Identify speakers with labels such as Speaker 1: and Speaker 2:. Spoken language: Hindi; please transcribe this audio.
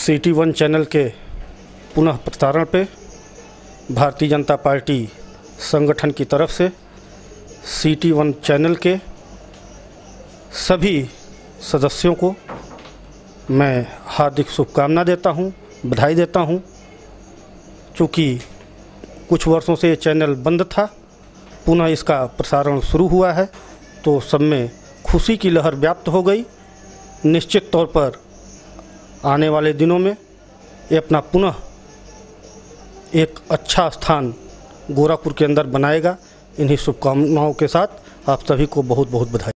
Speaker 1: सिटी 1 चैनल के पुनः प्रसारण पे भारतीय जनता पार्टी संगठन की तरफ से सिटी 1 चैनल के सभी सदस्यों को मैं हार्दिक शुभकामना देता हूं, बधाई देता हूं। चूँकि कुछ वर्षों से ये चैनल बंद था, पुनः इसका प्रसारण शुरू हुआ है तो सब में खुशी की लहर व्याप्त हो गई। निश्चित तौर पर आने वाले दिनों में ये अपना पुनः एक अच्छा स्थान गोरखपुर के अंदर बनाएगा। इन्हीं शुभकामनाओं के साथ आप सभी को बहुत बहुत बधाई।